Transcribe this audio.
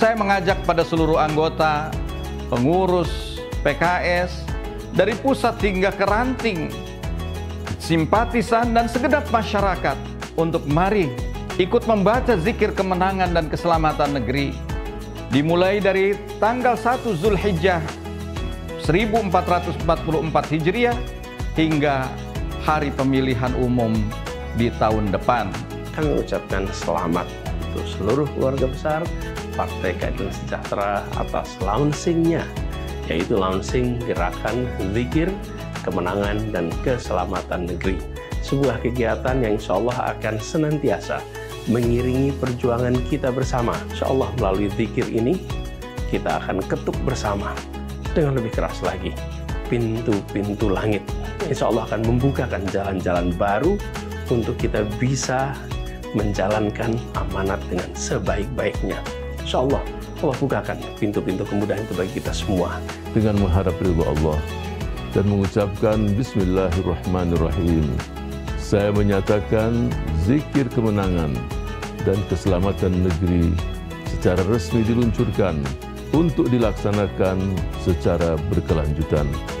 saya mengajak pada seluruh anggota, pengurus PKS, dari pusat hingga ke ranting, simpatisan dan segenap masyarakat untuk mari ikut membaca zikir kemenangan dan keselamatan negeri. Dimulai dari tanggal 1 Zulhijjah 1444 Hijriah hingga hari pemilihan umum di tahun depan. Kami mengucapkan selamat untuk seluruh keluarga besar Partai Keadilan Sejahtera atas launchingnya, yaitu launching gerakan zikir kemenangan dan keselamatan negeri. Sebuah kegiatan yang insya Allah akan senantiasa mengiringi perjuangan kita bersama. Insya Allah melalui zikir ini kita akan ketuk bersama dengan lebih keras lagi pintu-pintu langit. Insya Allah akan membukakan jalan-jalan baru untuk kita bisa menjalankan amanat dengan sebaik-baiknya. Insya Allah Allah bukakan pintu-pintu kemudahan itu bagi kita semua. Dengan mengharap ridha Allah dan mengucapkan Bismillahirrahmanirrahim, saya menyatakan zikir kemenangan dan keselamatan negeri secara resmi diluncurkan untuk dilaksanakan secara berkelanjutan.